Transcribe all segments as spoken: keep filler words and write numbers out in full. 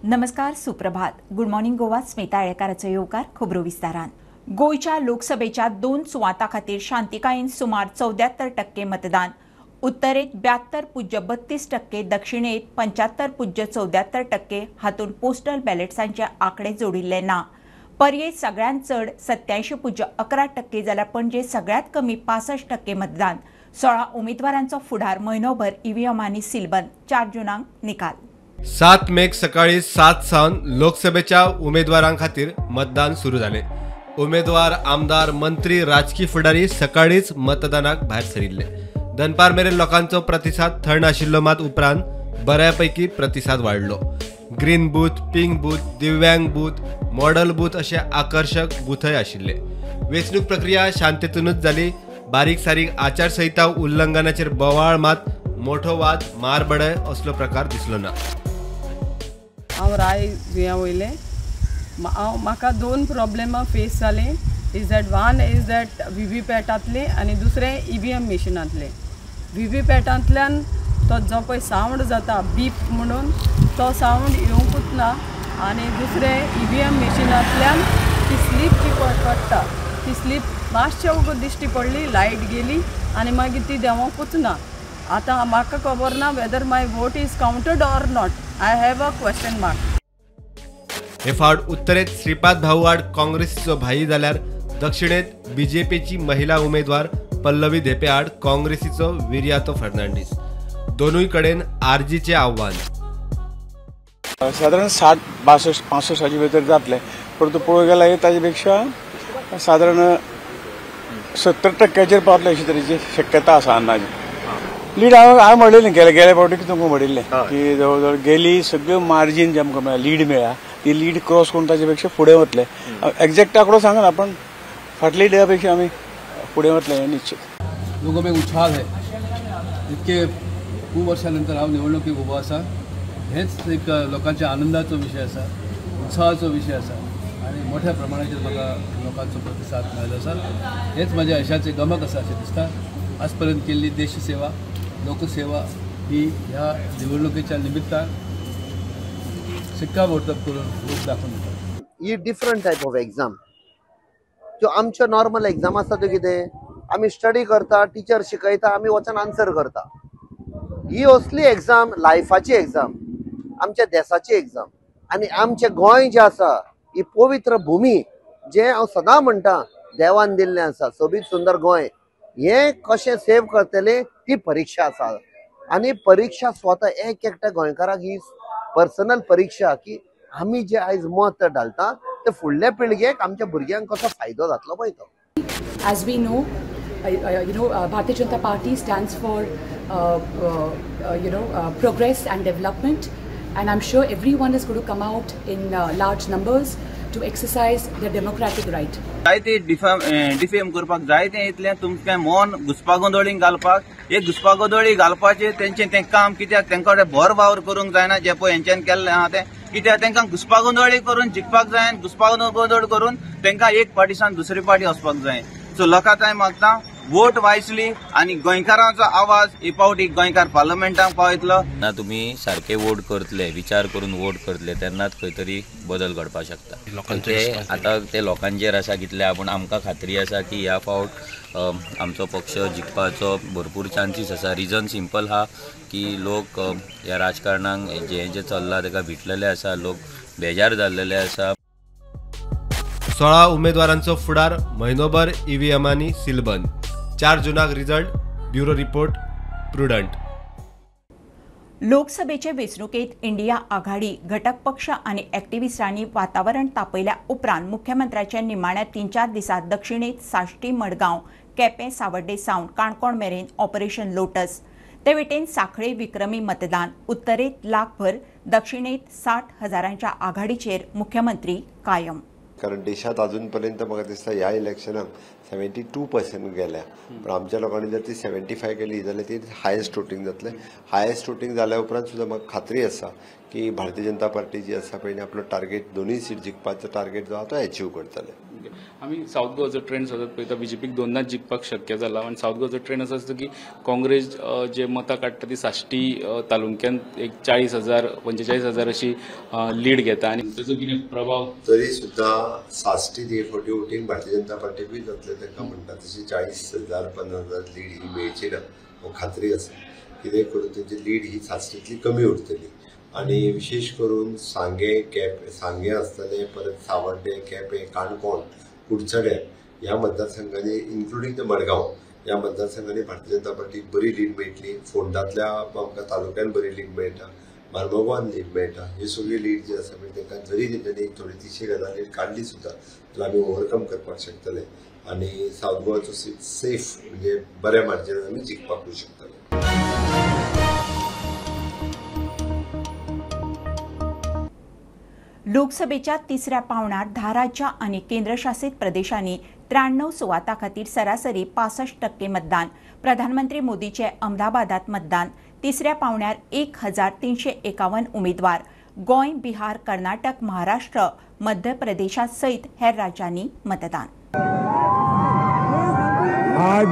नमस्कार, सुप्रभात. Good morning Goa. Smita येळकाराचो येवकार. खबरो विस्तारान. गोयच्या लोकसभेच्या दोन सुवातां खातीर शांतिकायेन सुमार चौद्यात्तर टक्के मतदान. उत्तरेत ब्यात्तर पुज्य बत्तीस टक्के, दक्षिणेत पंच्यात्तर पुज्य चौद्यात्तर टक्के. हातूंत पोस्टल बॅलेट्सांचे आंकडे जोडिल्ले ना. पर्येत सगळ्यांत चड सत्यांयशी पुज्य अकरा टक्के जाल्यार पणजे सगळ्यांत कमी पासष्ट टक्के मतदान. सोळा उमेदवारांचो फुडार म्हयनोभर ईव्हीएमांनी सिलबंद. चार जुनांक निकाल. सात मेक सकाळी सात सावन लोकसभेच्या उमेदवारां खातीर मतदान सुरू झाले. उमेदवार, आमदार, मंत्री, राजकीय फुडारी सकाळीच मतदानाक भायर सरिल्ले. दनपार मेरेन लोकांचो प्रतिसाद थंड आशिल्लो, मात उपरांत बऱ्यापैकी प्रतिसाद वाडलो. ग्रीन बूथ, पिंक बूथ, दिव्यांग बूथ, मॉडल बूथ अशे आकर्षक बूथय आशिल्ले. वेंचणूक प्रक्रिया शांततेतूनच जाली. बारीक सारीक आचारसंहिता उल्लंघनाचेर बोवाळ, मात मोठो वाद, मारबडय असलो प्रकार दिसलो ना. हांव राय जुंया वयलें. म्हाका दोन प्रॉब्लेमां फेस जाले. Is that one is that V V पॅटांतले आनी दुसरें ई व्ही एम मेशिनांतले. व्ही व्ही पॅटांतल्यान तो जो पळय सावंड जाता बीप म्हणून, तो सावंड येवंकूच ना. आनी दुसरें ई व्ही एम मेशिनांतल्यान ती स्लीप जी पडटा, ती स्लीप मातशें वगत दिश्टी पडली, लायट गेली आनी मागीर ती देंवोंकूच ना. आतां म्हाका खबर ना whether my vote is counted or not. I have a question mark. हे फावट उत्तरेत श्रीपाद भाऊ आड काँग्रेसीचो भाई जाल्यार दक्षिणेत बीजेपीची महिला उमेदवार पल्लवी धेपे आड काँग्रेसीचो विर्यातो फर्नांडीस. दोनूय कडेन आरजीचे आव्हान. साधारण साठ बासष्ट पासष्ट हाजे भितर जातले, परंतु पळोवंक गेल्यार ताजे पेक्षा साधारण सत्तर टक्क्याचेर पावतले अशी तरेची शक्यता आसा अंदाजे. लीड हांव हांवें म्हणिल्लें गेले गेल्या फावटीक तुमकां म्हणिल्लें की जवळ जवळ गेली सगळ्यो मार्जीन जे आमकां मेळ्ळा, लीड मेळ्ळा, ती लीड क्रॉस करून ताजे पेक्षा फुडें वतले. एक्झॅक्ट आंकडो सांगना, पण फाटली डेया पेक्षा आमी फुडें वतले हें निश्चित. लोगों में उछाल है. इतके खूब वर्षानंतर हांव निवडणुकीक उबो आसा. हेच एक लोकांच्या आनंदाचो विशय आसा, उत्साहाचो विशय आसा आनी मोठ्या प्रमाणाचेर म्हाका लोकांचो प्रतिसाद मेळिल्लो आसा. हेच म्हाज्या यशाचें गमक आसा अशें दिसता. आज पर्यंत केल्ली देशसेवा, लोकसेवा ही ह्या निवडणुकीच्या निमित्तान शिक्कामोर्तब करून रूप दाखोवन दिता. ही डिफरंट टायप ऑफ एग्जाम. ज्यो आमच्यो नॉर्मल एग्जाम आसता त्यो कितें, आमी स्टडी करता, टिचर शिकयता, आमी वचून आन्सर करता. ही असली एग्जाम लायफाची एग्जाम, आमच्या देशाची एग्जाम. आनी आमचें गोंय जें आसा, ही पवित्र भुमी, जें हांव सदां म्हणटा देवान दिल्लें आसा, सोबीत सुंदर गोंय, हें कशें सेव करतले ती परीक्षा आसा. आनी परीक्षा स्वता एक एकट्या गोंयकाराक ही पर्सनल परीक्षा की आमी जे आयज मत घालता ते फुडल्या पिळगेक आमच्या भुरग्यांक कसो फायदो जातलो पळय तो. As we know, uh, you know, uh, Bharatiya Janata Party stands for, uh, uh, uh, you know, uh, progress and development, and I'm sure everyone is going to come out in uh, large numbers to exercise their democratic right. जायते defame defame करपाक जायते इतलें तुमचें मन घुसपागोंदळीक घालपाक एक घुसपागोंदळी घालपाचें तेंचें तें काम कित्याक तेंका कडेन भर वावर करूंक जायना जें पळय हेंच्यान केल्लें आहा तें. कित्याक तेंकां घुसपागोंदळी करून जिखपाक जाय, घुसपागोंदळ करून तेंकां एक पार्टीसान दुसरी पार्टी वचपाक जाय. सो लोकांक हांव मागता वोट वायसली आनी गोंयकारांचो आवाज ही पावटी गोंयकार पार्लमेंटाक पावयतलो. ना तुमी सारखे वोट करतले, विचार करून वोट करतले, तेन्नाच खंय तरी बदल घडपाक शकता. ते आतां ते लोकांचेर आसा कितले, पूण आमकां खात्री आसा की ह्या फावट आमचो पक्ष जिखपाचो भरपूर चान्सीस आसा. रिजन सिंपल हा की लोक ह्या राजकारणाक जें जें चल्लां तेका भिटलेले आसा, लोक बेजार जाल्लेले आसा. सोळा उमेदवारांचो फुडार म्हयनोभर ईव्हीएमांनी सिलबंद. चार जुनाक रिझल्ट. Bureau report, Prudent. लोकसभेचे वेंचणुकेत इंडिया आघाडी घटक पक्ष आनी एक्टिव्हिस्टांनी वातावरण तापयल्या उपरांत मुख्यमंत्र्याच्या निमाण्या तीन चार दिसांत दक्षिणेत साश्टी, मडगांव, केपें, सावर्डे सावन काणकोण मेरेन ऑपरेशन लोटस. ते वटेन सांखळे विक्रमी मतदान. उत्तरेत लाखभर, दक्षिणेत साठ हजारांच्या आघाडीचेर मुख्यमंत्री कायम. कारण देशात अजून पर्यंत म्हाका दिसता ह्या इलेक्शनाक सेव्हन्टी टू पर्सेंट गेल्या, पण आमच्या लोकांनी जर ती सेव्हन्टी फाय केली जाल्यार ती हायेस्ट वोटींग जातले. हायेस्ट वोटींग जाल्या उपरांत सुद्धा म्हाका खात्री आसा की भारतीय जनता पार्टी जी आसा पळय आपलो टार्गेट दोनूय सीट जिखपाचो टार्गेट जो आहा तो अचीव करतले. आम्ही साऊथ गोवाचो ट्रेंड सतत पळयता, बीजेपीक दोनदांच जिखपाक शक्य जाला आनी साऊथ गोवाचो ट्रेंड असो आसता की काँग्रेस जे मतां काडटा ती साश्टी तालुक्यांत एक चाळीस हजार पंचेचाळीस हजार अशी लीड घेता आनी ताचो कितें प्रभाव तरी सुद्धा साश्टी हे फावटी वोटींग भारतीय जनता पार्टीकूय जातले ताका म्हणटा तशी चाळीस हजार पन्नास हजार लीड ही मेळची ना हो खात्री आसा, कितें करून तेंची लीड ही साश्टींतली कमी उरतली आणि विशेष करून सांगे केप सांगे आसतले, परत सावर्डे केपें काणकोण कुडचडे ह्या मतदारसंघांनी इन्क्लुडींग द मडगांव ह्या मतदारसंघांनी भारतीय जनता पार्टीक बरी लीड मेळटली, फोंडांतल्या आमकां तालुक्यान बरी लीड मेळटा, मार्मोगांवान लीड मेळटा, ही सगळी लीड जी आसा म्हणजे तांकां जरी तेंच्यांनी थोडी तिशे गजाल लीड काडली सुद्दां जाल्यार आमी ओवरकम करपाक शकतले आनी साऊथ गोवाचो सीट सेफ म्हणजे बऱ्या मार्जिनान आमी जिखपाक शकतले. लोकसभेच्या तिसऱ्या पावणार धा राज्यां आणि केंद्रशासित प्रदेशांनी त्र्याण्णव सुवातां खातीर सरासरी पासष्ट टक्के मतदान. प्रधानमंत्री मोदीचे अहमदाबादात मतदान. तिसऱ्या पावण्यार एक हजार तीनशे एकावन्न उमेदवार. गोंय, बिहार, कर्नाटक, महाराष्ट्र, मध्य प्रदेशात सहित हेर राज्यांनी मतदान. आज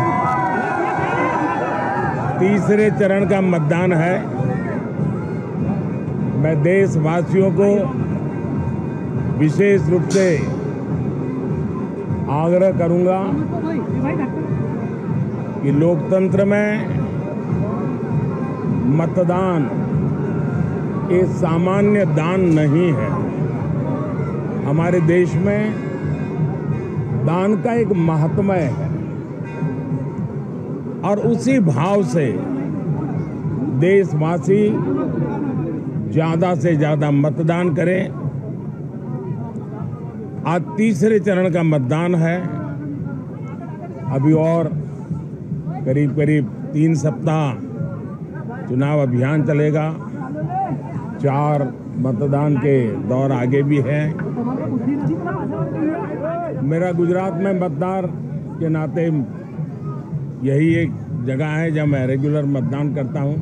तीसरे चरण का मतदान है. मैं देशवासियों को विशेष रूप से आग्रह करूंगा कि लोकतंत्र में मतदान ये सामान्य दान नहीं है. हमारे देश में दान का एक महात्म्य है और उसी भाव से देशवासी ज्यादा से ज्यादा मतदान करें. आज तीसरे चरण का मतदान है. अभी और करीब करीब तीन सप्ताह चुनाव अभियान चलेगा. चार मतदान के दौर आगे भी है. मेरा गुजरात में मतदार के नाते यही एक जगह है जहाँ मैं रेगुलर मतदान करता हूँ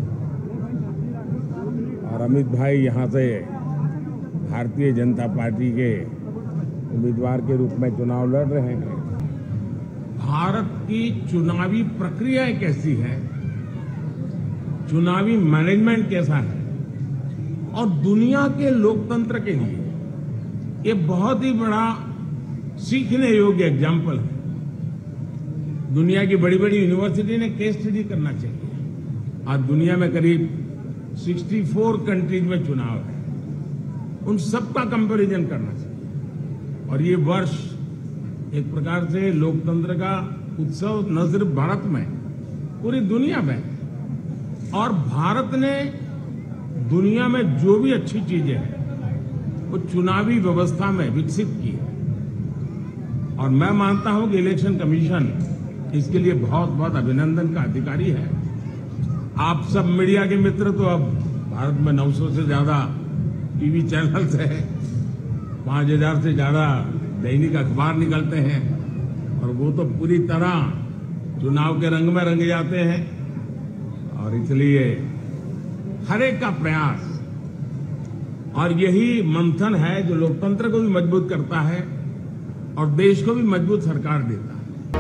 और अमित भाई यहाँ से भारतीय जनता पार्टी के उम्मीदवार के रूप में चुनाव लड़ रहे हैं. भारत की चुनावी प्रक्रिया कैसी है, चुनावी मैनेजमेंट कैसा है और दुनिया के लोकतंत्र के लिए ये बहुत ही बड़ा सीखने योग्य एग्जाम्पल है. दुनिया की बड़ी बड़ी यूनिवर्सिटी ने केस स्टडी करना चाहिए. आज दुनिया में करीब चौंसठ कंट्रीज में चुनाव है, उन सबका कंपैरिजन करना चाहिए. और ये वर्ष एक प्रकार से लोकतंत्र का उत्सव न सिर्फ भारत में, पूरी दुनिया में. और भारत ने दुनिया में जो भी अच्छी चीजें हैं वो चुनावी व्यवस्था में विकसित की है. और मैं मानता हूं कि इलेक्शन कमीशन इसके लिए बहुत बहुत अभिनंदन का अधिकारी है. आप सब मीडिया के मित्र तो अब भारत में नौ सौ से ज्यादा टीवी चैनल्स है, पांच हजार से ज्यादा दैनिक अखबार निकलते हैं और वो तो पूरी तरह चुनाव के रंग में रंग जाते हैं. और इसलिए हर एक का प्रयास और यही मंथन है जो लोकतंत्र को भी मजबूत करता है और देश को भी मजबूत सरकार देता है.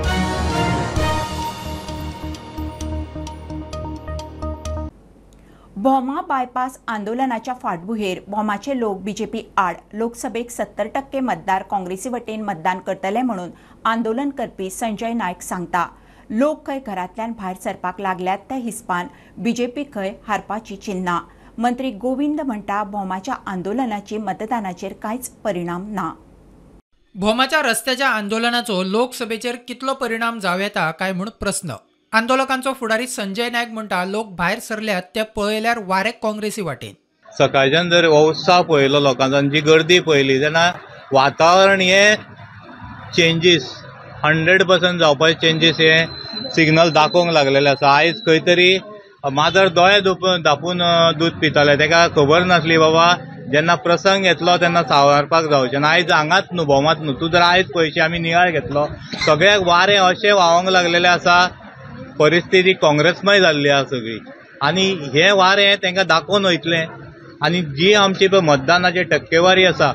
भोमा बायपास आंदोलनाच्या फाटभुंयेर भोमाचे लोक बीजेपी आड. लोकसभेक सत्तर टक्के मतदार काँग्रेसी वटेन मतदान करतले म्हणून आंदोलन करपी संजय नायक सांगता. लोक खंय घरांतल्यान भायर सरपाक लागल्यात त्या हिसपान बीजेपी खंय हारपाची चिन्नां. मंत्री गोविंद म्हणटा भोमाच्या आंदोलनाची मतदानाचेर कांयच परिणाम ना. भोमाच्या रस्त्याच्या आंदोलनाचो लोकसभेचेर कितलो परिणाम जावं येता काय म्हूण प्रस्न. आंदोलकांचो फुडारी संजय नायक म्हणटा लोक भायर सरल्यात ते पळयल्यार वारे काँग्रेसी वाटेन. सकाळच्यान जर हो उत्साह पळयलो लोकांचो, जी गर्दी पळयली तेन्ना वातावरण हे चेंजीस हंड्रेड पर्संट जावपाचे चेंजीस हे सिग्नल दाखोवंक लागलेले आसा. आयज खंय तरी माजर दोळे धापून दूध पिताले, ताका खबर नासली बाबा जेन्ना प्रसंग येतलो तेन्ना सावरपाक जावचें ना. आयज हांगाच न्हू भोमात न्हू, तूं जर आयज पळयशी आमी नियाळ घेतलो सगळ्याक वारें अशें व्हांवंक लागलेलें आसा. परिस्थिती काँग्रेसमय जाल्ली आसा सगळी आनी हे वारें तांकां दाखोवन वयतलें. आनी जी आमची पळय मतदानाची टक्केवारी आसा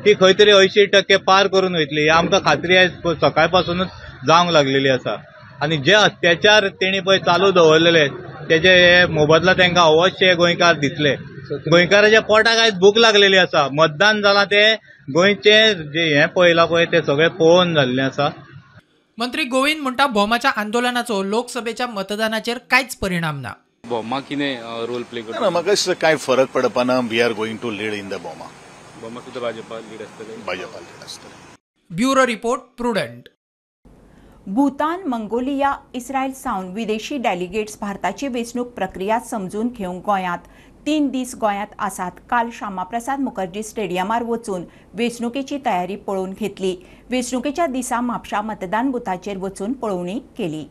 ती खंय तरी अंयशीं टक्के पार करून वयतली ही आमकां खात्री आयज सकाळ पासूनच जावंक लागलेली आसा. आनी जे अत्याचार तेणी पळय चालू दवरलेले तेजे हे मोबदला तांकां अवश्य गोंयकार दितले. गोंयकाराच्या पोटाक आयज भूक लागलेली आसा. मतदान जालां ते गोंयचे जे हे पळयलां पळय ते सगळें पळोवन जाल्लें आसा. मंत्री गोविंद म्हणटा भोमाच्या आंदोलनाचो लोकसभेच्या मतदानाचेर कांयच परिणाम ना. भोमा कितें रोल प्ले करता? म्हाका दिसता कांय फरक पडपाना. We are going to lead in the Bhoma. Bhoma सुद्दां भाजपा लीड आसतलें. भाजपा लीड आसतलें. Bureau report Prudent. Bhutan, Mongolia, Israel सावन विदेशी डेलिगेट्स भारताची वेंचणूक प्रक्रिया समजून घेवंक गोंयांत तीन दीस गोंयांत आसात. काल श्यामाप्रसाद मुखर्जी स्टेडियमार वचून वेंचणुकेची तयारी पळोवन घेतली. वेंचणुकेच्या दिसा म्हापशा मतदान बुथाचेर वचून पळोवणी केली.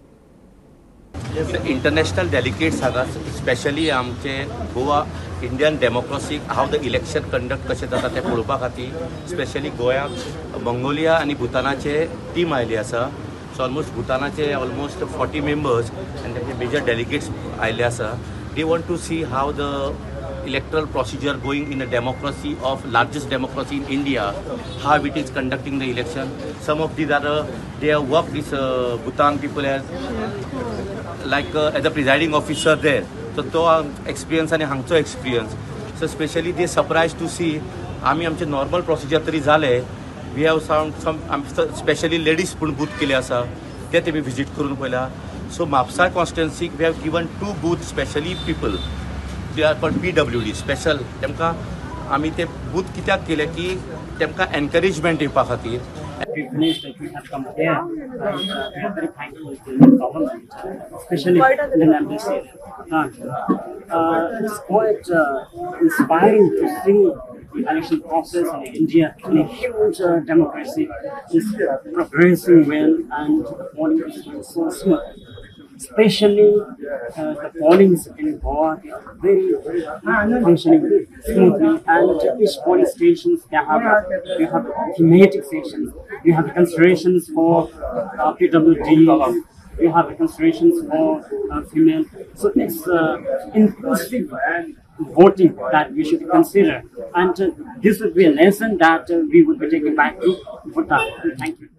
इंटरनॅशनल डेलिगेट्स हांगा स्पेशली आमचे गोवा इंडियन डेमोक्रेसीक हाव द इलेक्शन कंडक्ट कशें जाता तें पळोवपा खातीर स्पेशली गोंयांत मंगोलिया आनी भुतानाचे टीम आयली आसा. सो ऑलमोस्ट भुतानाचे ऑलमोस्ट फोर्टी मेंबर्स आनी तेंचे मेजर डेलिगेट्स आयले आसा. They want to see how the electoral procedure going in a democracy of largest democracy in India, how it is conducting the election. Some of these are, uh, they have worked with uh, Bhutan people as like uh, as a presiding officer there. So to experience and hangcho experience. So especially they surprised to see, आमी आमचे normal procedure तरी झाले. We have some some especially ladies पण booth केले आसा. ते तेमी visit करून पळयला. So Mapsa constituency we have given two booths specially people. They are called P W D special. तेमकां आमी ते बूथ कित्याक केले की तेमकां एनकरेजमेंट दिवपा खातीर. We finished it, we have come here and uh, we are very thankful to the government, especially in the embassy. Uh, it's quite uh, inspiring to see the election process in India in a huge uh, democracy is uh, progressing well and the polling is so smooth. Especially uh, the pollings in Goa are very, very functioning smoothly, and each polling stations they have you have thematic sections, you have considerations for uh, P W D, you have considerations for uh, female. So it's uh, inclusive voting that we should consider, and uh, this would be a lesson that uh, we would be taking back to Bhutan. Thank you.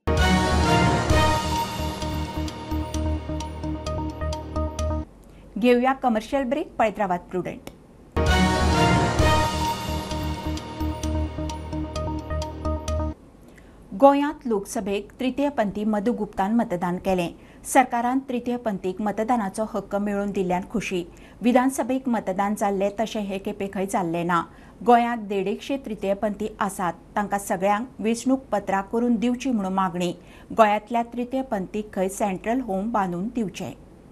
घेऊया commercial break. पैदराबाद Prudent. गोंयांत लोकसभेक तृतीयपंथी मधु गुप्तान मतदान केलें. सरकारान तृतीयपंथीक मतदानाचो हक्क मेळोवन दिल्ल्यान खुशी. विधानसभेक मतदान जाल्ले तशें हे खेपे खंय जाल्लें ना. गोंयांत देडेकशे तृतीयपंथी आसात. तांकां सगळ्यांक वेंचणूक पत्रां करून दिवची म्हणून मागणी. गोंयांतल्या तृतीयपंथीक खंय सेंट्रल होम बांदून दिवचें.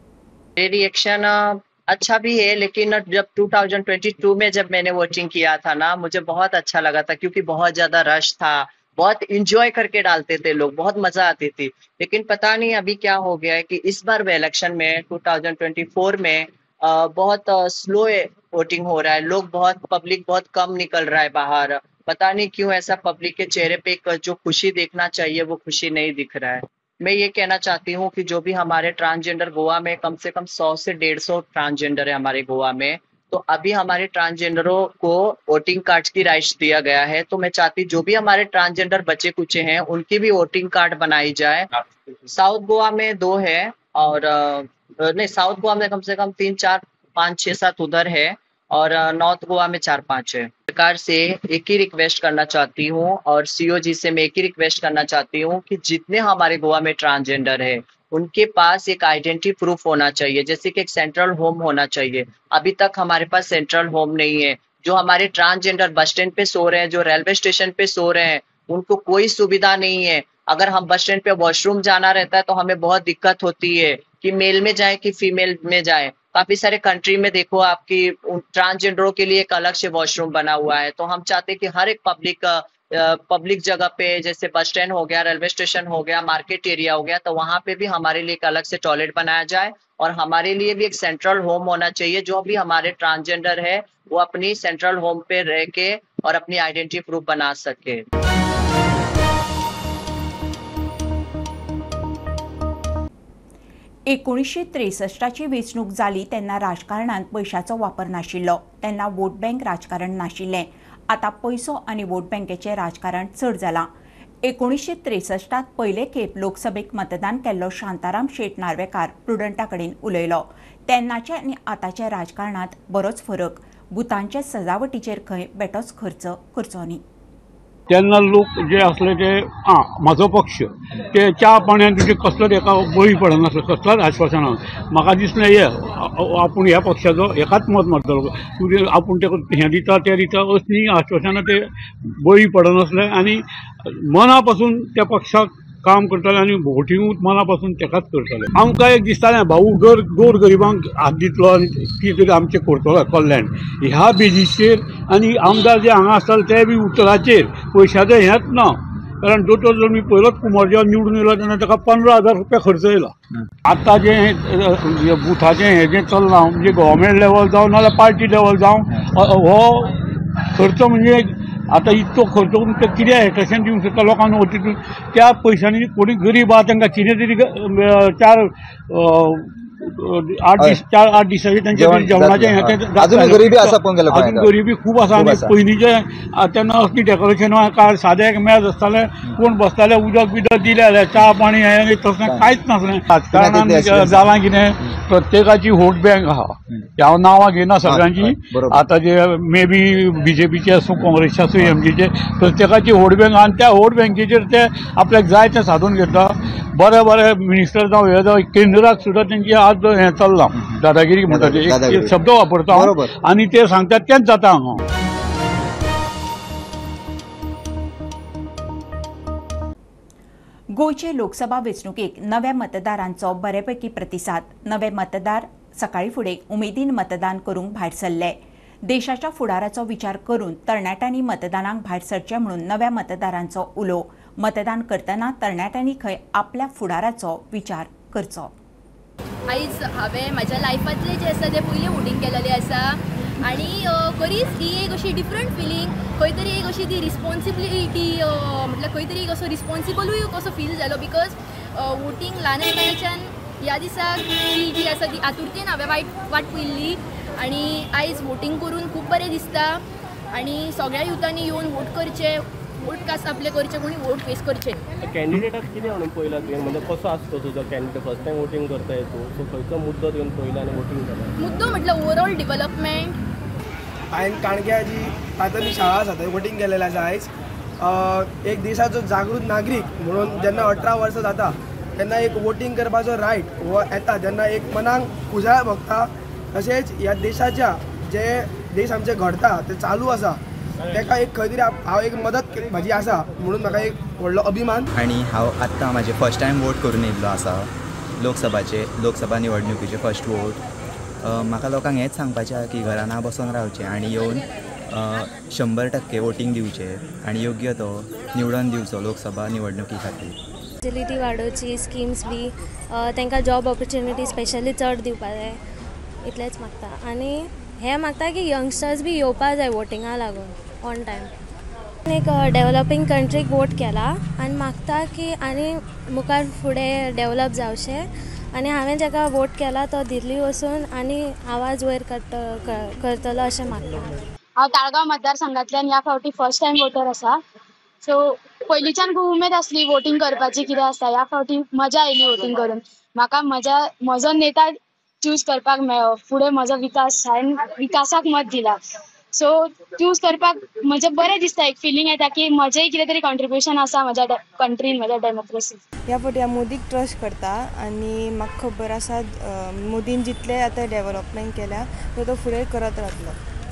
रिएक्शन अच्छा भी है, लेकिन जब टू थाउजेंड ट्वेंटी टू में जब मैंने वोटिंग किया था ना, मुझे बहुत अच्छा लगा था क्योंकि बहुत ज्यादा रश था, बहुत इंजॉय करके डालते थे लोग, बहुत मजा आती थी. लेकिन पता नहीं अभी क्या हो गया है कि इस बार वे इलेक्शन में टू थाउजेंड ट्वेंटी फोर में आ, बहुत स्लो वोटिंग हो रहा है. लोग बहुत पब्लिक बहुत कम निकल रहा है बाहर. पता नहीं क्यों ऐसा पब्लिक के चेहरे पे जो खुशी देखना चाहिए वो खुशी नहीं दिख रहा है. मैं ये कहना चाहती हूँ कि जो भी हमारे ट्रांसजेंडर गोवा में कम से कम सौ से डेढ़ सौ ट्रांसजेंडर है हमारे गोवा में, तो अभी हमारे ट्रांसजेंडरों को वोटिंग कार्ड की राइट्स दिया गया है. तो मैं चाहती जो भी हमारे ट्रांसजेंडर बच्चे कुचे हैं उनकी भी वोटिंग कार्ड बनाई जाए. साउथ गोवा में दो है और नहीं, साउथ गोवा में कम से कम तीन चार पाँच छः सात उधर है और नॉर्थ गोवा में चार पांच है. सरकार से एक ही रिक्वेस्ट करना चाहती हूँ और सीओ जी से मैं एक ही रिक्वेस्ट करना चाहती हूँ कि जितने हमारे गोवा में ट्रांसजेंडर है उनके पास एक आइडेंटिटी प्रूफ होना चाहिए, जैसे कि एक सेंट्रल होम होना चाहिए. अभी तक हमारे पास सेंट्रल होम नहीं है. जो हमारे ट्रांसजेंडर बस स्टैंड पे सो रहे हैं, जो रेलवे स्टेशन पे सो रहे हैं, उनको कोई सुविधा नहीं है. अगर हम बस स्टैंड पे वॉशरूम जाना रहता है तो हमें बहुत दिक्कत होती है कि मेल में जाए कि फीमेल में जाए. काफी सारे कंट्री में देखो आपकी ट्रांसजेंडरों के लिए एक अलग से वॉशरूम बना हुआ है. तो हम चाहते हैं कि हर एक पब्लिक पब्लिक जगह पे, जैसे बस स्टैंड हो गया, रेलवे स्टेशन हो गया, मार्केट एरिया हो गया, तो वहां पे भी हमारे लिए एक अलग से टॉयलेट बनाया जाए और हमारे लिए भी एक सेंट्रल होम होना चाहिए. जो भी हमारे ट्रांसजेंडर है वो अपनी सेंट्रल होम पे रह के और अपनी आइडेंटिटी प्रूफ बना सके. एकोणीसशे त्रेसष्टाची वेंचणूक जाली तेन्ना राजकारणांत पयशांचो वापर नाशिल्लो. तेन्ना वोट बँक राजकारण नाशिल्लें. आता पैसो आनी वोट बँकेचें राजकारण चड जालां. एकोणीसशे त्रेसष्टात पयले खेप लोकसभेक मतदान केल्लो शांताराम शेट नार्वेकार प्रुडंटा कडेन उलयलो. तेन्नाचे आनी आतांच्या राजकारणांत बरोच फरक. बुथांचे सजावटीचेर खंय बेठोच खर्च करचो न्ही. तेन्ना लोक जे असले ते आ म्हाजो पक्ष ते च्या पाण्यान तुजे कसलोच एका बळी पडनासलो, कसलोच आश्वासना. म्हाका दिसलें हे आपूण ह्या पक्षाचो एकाच मत मारतलो, तुजे आपूण ते हें दिता तें दिता असली आश्वासनां ते बळी पडनासले आनी मना पासून त्या पक्षाक काम करताले आनी वोटींग मना पासून तेकाच करताले. आमकां एक दिसतालें भाऊ गोर गोर गरिबांक हात दितलो आनी कितें तरी आमचें करतलो कल्याण ह्या बेजीचेर. आनी आमदार जे हांगा आसताले ते बी उतराचेर पयशाचें हेंच ना. कारण दोतोर जर मी पयलोच कुमार जेन्ना निवडून येयलो तेन्ना ताका पंदरा हजार रुपया खर्च येयला. आतां जें बुथाचें हें जें चल्लां म्हणजे गव्हर्मेंट लेवल जावं नाजाल्यार पार्टी लेवल जावं हो खर्च म्हणजे आता इतको खर्च करून ते कितें एट्रॅक्शन दिवंक शकता लोकांना वोटीतून. त्या पयशांनी कोणी गरीब आहा तांकां कितें तरी चार आठ दीस चार आठ दिसांचे तेंचे जेवणाचें अजून गरिबी आसा पळोवंक गेल्यार अजून गरिबी खूब आसा. आनी पयलींचे तेन्ना असली डेकोरेशन काळ सादें एक मेज आसतालें, कोण बसताले उदक बिदक दिलें जाल्यार च्या पाणी हें तसलें कांयच नासलें. राजकारणान जालां कितें प्रत्येकाची वोट बँक आहा. हांव नांवां घेयना सगळ्यांची. आतां जे मे बी बीजेपीचे आसूं काँग्रेसचे आसूं एमजीचे प्रत्येकाची वोट बँक आनी त्या वोट बँकेचेर ते आपल्याक जाय तें साधून घेता. बरे बरे मिनिस्टर जावं हे जावं केंद्राक सुद्दां तेंची आज हें चल्लां दादागिरी म्हणटा एक शब्द वापरता हांव आनी ते सांगतात तेंच जाता हांगा. गोंयचे लोकसभा वेंचणुकेक नव्या मतदारांचो बऱ्यापैकी प्रतिसाद. नवे मतदार सकाळी फुडें उमेदीन मतदान करूंक भायर सरले. देशाच्या फुडाराचो विचार करून तरणाट्यांनी मतदानाक भायर सरचे म्हणून नव्या मतदारांचो उलो. मतदान करतना तरणाट्यांनी खंय आपल्या फुडाराचो विचार करचो. आयज हांवें म्हाज्या लायफांतलें जें आसा तें पयलीं वोटींग केलेलें आसा आनी खरीच ही एक अशी डिफरंट फिलींग. खंय तरी एक अशी ती रिस्पॉन्सिबिलिटी म्हटल्यार खंय तरी एक असो रिस्पॉन्सिबलूय कसो फील जालो. बिकॉज वोटींग ल्हान आसतनाच्यान ह्या दिसाक ती जी आसा ती आतुरतेन हांवें वायट वाट पयल्ली आनी आयज वोटींग करून खूब बरें दिसता. आनी सगळ्या युथांनी येवन वोट करचें, वोट कास्ट आपले करचे, कोणी वोट फेस करचे. कॅन्डिडेटाक कितें म्हणून पयला तुवें म्हणजे कसो आसतो तुजो कॅन्डिडेट फर्स्ट टायम वोटींग करताय तूं सो खंयचो मुद्दो तुवें पयला आनी वोटींग केला? मुद्दो म्हटल्यार ओवरऑल डेव्हलपमेंट. हांवें काणक्या जी प्राथमीक शाळा आसा थंय वोटींग केलेलें आसा. आयज एक देशाचो जागृत नागरीक म्हणून जेन्ना अठरा वर्सां जाता तेन्ना एक वोटींग करपाचो रायट हो येता जेन्ना एक मनाक खुशाल भोगता. तशेंच ह्या देशाच्या जे देश आमचे घडता ते चालू आसा तेका एक खंय तरी हांव एक मदत म्हाजी आसा म्हणून म्हाका एक व्हडलो अभिमान. आनी हांव आत्तां म्हाजे फर्स्ट टायम वोट करून येयल्लो आसा लोकसभाचे लोकसभा निवडणुकीचे फर्स्ट वोट. म्हाका लोकांक हेंच सांगपाचें आसा की घरान बसून रावचें आनी येवन शंबर टक्के वोटींग दिवचें आनी योग्य तो निवडून दिवचो लोकसभा निवडणुकी खातीर. फॅसिलिटी वाडोवची, स्किम्स बी तांकां जॉब ऑपॉर्च्युनिटी स्पेशली चड दिवपाक जाय इतलेंच मागता. आनी हें मागता की यंगस्टर्स बी येवपा जाय वोटिंगा लागून ऑन टायम. एक डेव्हलपिंग कंट्रीक वोट केला आनी मागता की आनी मुखार फुडें डेव्हलप जावचें आनी हांवें जाका वोट केला तो दिल्ली वचून आनी आवाज वयर करतलो अशें मागता. हांव ताळगांव मतदारसंघांतल्यान ह्या फावटी फर्स्ट टायम वोटर आसा. सो पयलींच्यान खूब उमेद आसली वोटींग करपाची कितें आसता. ह्या फावटी मजा आयली वोटींग करून. म्हाका म्हज्या म्हजो नेता चूज करपाक मेळ्ळो. फुडें म्हजो विकास हांवें विकासाक मत दिला. सो चूज करपाक म्हजें बरें दिसता. एक फिलींग येता की म्हजेंय कितें तरी कॉन्ट्रिब्युशन आसा म्हज्या कंट्रीन म्हज्या डेमोक्रेसीन. ह्या फावटी हांव मोदीक ट्रस्ट करता आनी म्हाका खबर आसा मोदीन जितलें आतां डेव्हलपमेंट केल्या तो तो फुडें करत रावतलो.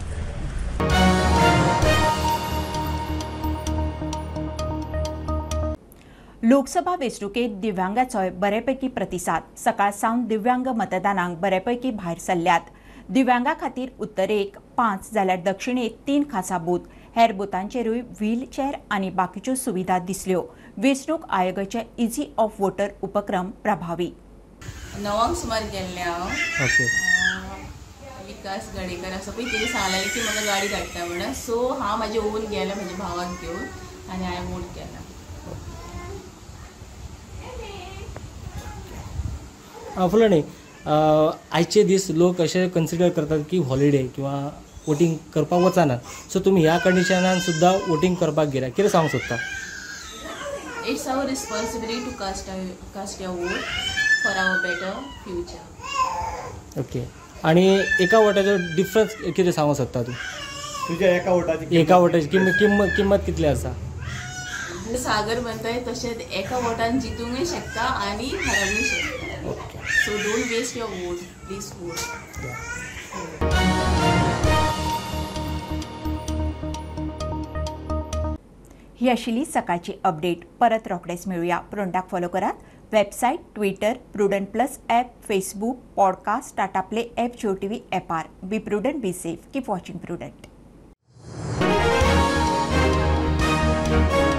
लोकसभा वेंचणुकेत दिव्यांगांचोय बऱ्यापैकी प्रतिसाद. सकाळ सावन दिव्यांग मतदानाक बऱ्यापैकी भायर सरल्यात. दिव्यांगा खातीर उत्तरेक पांच जाल्यार दक्षिणेक तीन खासा बूथ. हेर बुथांचेरूय व्हीलचेअर आनी बाकीच्यो सुविधा दिसल्यो. वेंचणूक आयोगाचे इझी ऑफ वोटर उपक्रम प्रभावी. णवांक सुमार गेल्लें हांव. विकास गाडेकर आसा पळय तेणी सांगलें की म्हाका गाडी धाडटा म्हणून. सो हांव म्हाजें ओन गेलें म्हाज्या भावाक घेवन आनी हांवें वोट केला. फुलाणी आयचे दीस लोक अशें कन्सिडर करतात की हॉलिडे किंवा वोटींग करपाक वचनात. सो तुमी ह्या कंडिशनान सुद्दां वोटींग करपाक गेल्या, कितें सांगूंक सोदता? It's our responsibility to cast a, cast your vote for our better future. Okay. आणि एका वोटाचो डिफरन्स कितें सांगूंक सोदता तूं? तुज्या एका वोटाची एका वोटाची किंमत किंमत किंमत कितली आसा? सागर म्हणताय तशेंच एका वोटान जितूंकय शकता आनी हरवूंक शकता. So don't waste your vote, please vote. ही आशिल्ली सकाळची अपडेट. परत रोखडेच मेळुया. प्रुडंटाक फॉलो करात. Website, Twitter, Prudent plus app, Facebook, podcast, Tata Play app, Jio T V ॲपार. Be Prudent, be safe, keep watching prudent.